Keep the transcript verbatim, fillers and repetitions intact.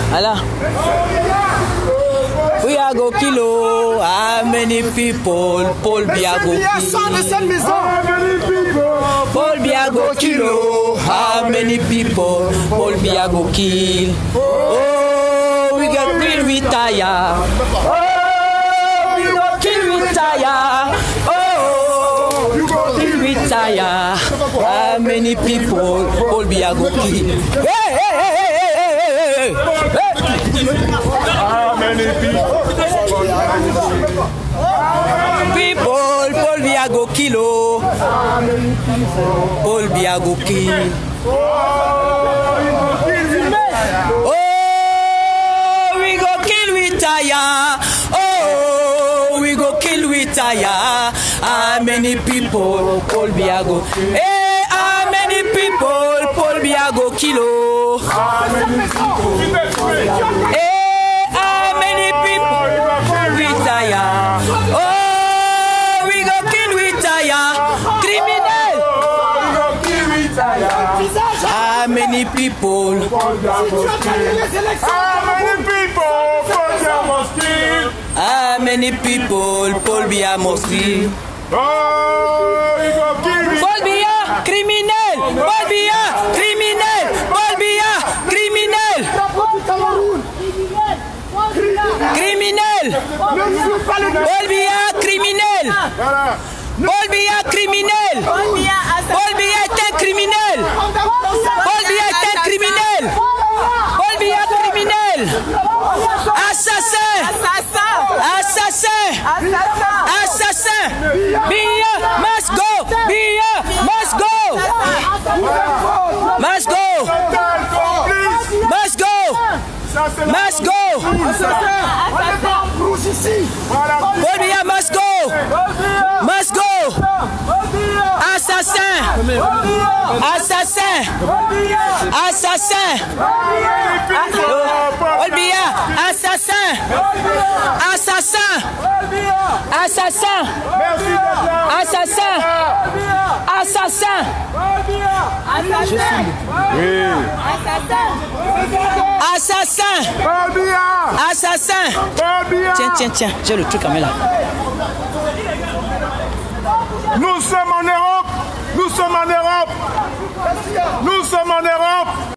Allah. We are go kilo. How many people? Paul Biya go kill. Paul Biya go kilo. How many people? Paul Biya go kill. Oh, we got kill retire. Oh, we go kill retire. Oh, you go kill retire. How many people? Paul Biya go kill. Hey, hey, hey, hey, hey, hey, hey. How many people? People, Paul Biya go kilo. Paul Biya go kill. Oh, we go kill retire. Oh, we go kill retire. How many people? Paul Biya go. Hey, how many people? Paul Biya go kilo. Hey, how many people? Retire. Oh, we go kill retire. Criminal. How many people? How many people? Paul Biya must kill. How many people? Paul Biya must kill. Oh, we go kill. Paul Biya, criminal. Paul Biya, criminal. Paul Biya, criminal. Criminel. Paul Biya, criminel. Paul Biya, criminel. Paul Biya est un criminel. Paul Biya est un criminel. Paul Biya, criminel. Assassin. Assassin. Assassin. Biya must go. Biya must go. Must go. Must go. Must go. Paul Biya must go. Must go. Assassin. Assassin. Assassin. Paul Biya. Assassin. Assassin. Assassin. Assassin. Assassin. Oui. Assassin. Paul Biya. Assassin. Paul Biya. Tiens, tiens, tiens. J'ai le truc à mettre là. Nous sommes en Europe. Nous sommes en Europe. Nous sommes en Europe.